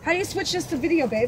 How do you switch this to video, babe?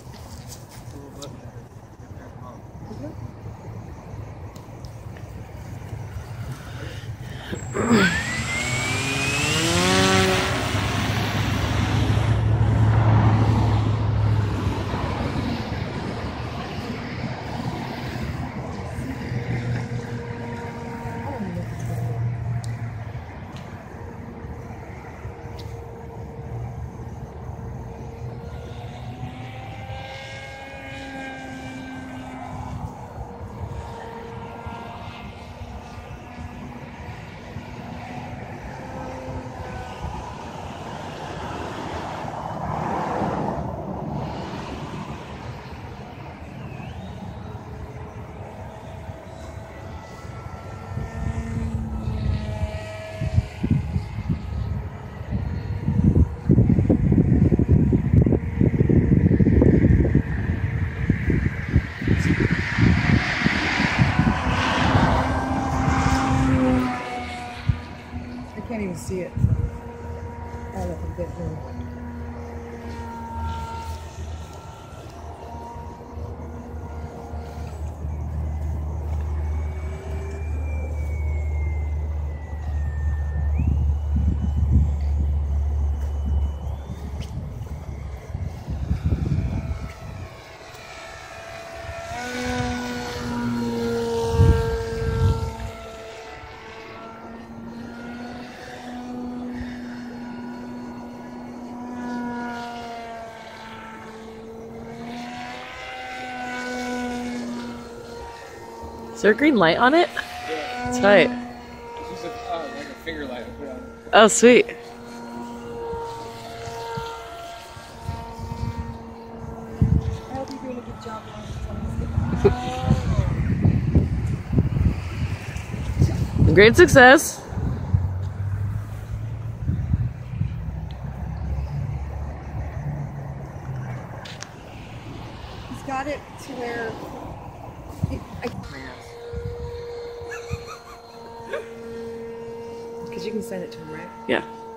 I can't even see it. I look a bit more. Is there a green light on it? Yeah. Tight. It's just like a finger light I put on. Oh, sweet. I hope you're doing a good job. Great success. He's got it to where because you can send it to him, right? Yeah.